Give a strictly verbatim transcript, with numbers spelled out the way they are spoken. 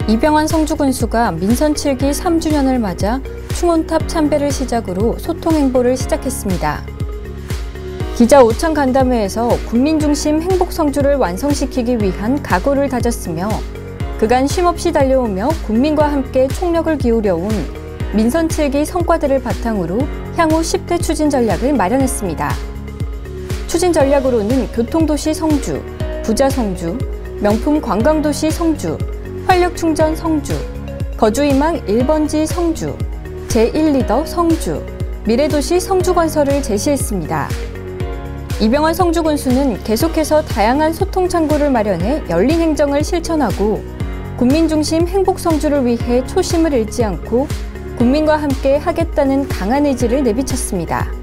이병환 성주군수가 민선 칠 기 삼 주년을 맞아 충원탑 참배를 시작으로 소통 행보를 시작했습니다. 기자 오찬 간담회에서 국민 중심 행복 성주를 완성시키기 위한 각오를 다졌으며 그간 쉼없이 달려오며 국민과 함께 총력을 기울여온 민선 칠 기 성과들을 바탕으로 향후 십 대 추진 전략을 마련했습니다. 추진 전략으로는 교통도시 성주, 부자 성주, 명품 관광도시 성주, 활력충전 성주, 거주희망 일 번지 성주, 제일 리더 성주, 미래도시 성주건설을 제시했습니다. 이병환 성주군수는 계속해서 다양한 소통 창구를 마련해 열린 행정을 실천하고 국민 중심 행복 성주를 위해 초심을 잃지 않고 국민과 함께 하겠다는 강한 의지를 내비쳤습니다.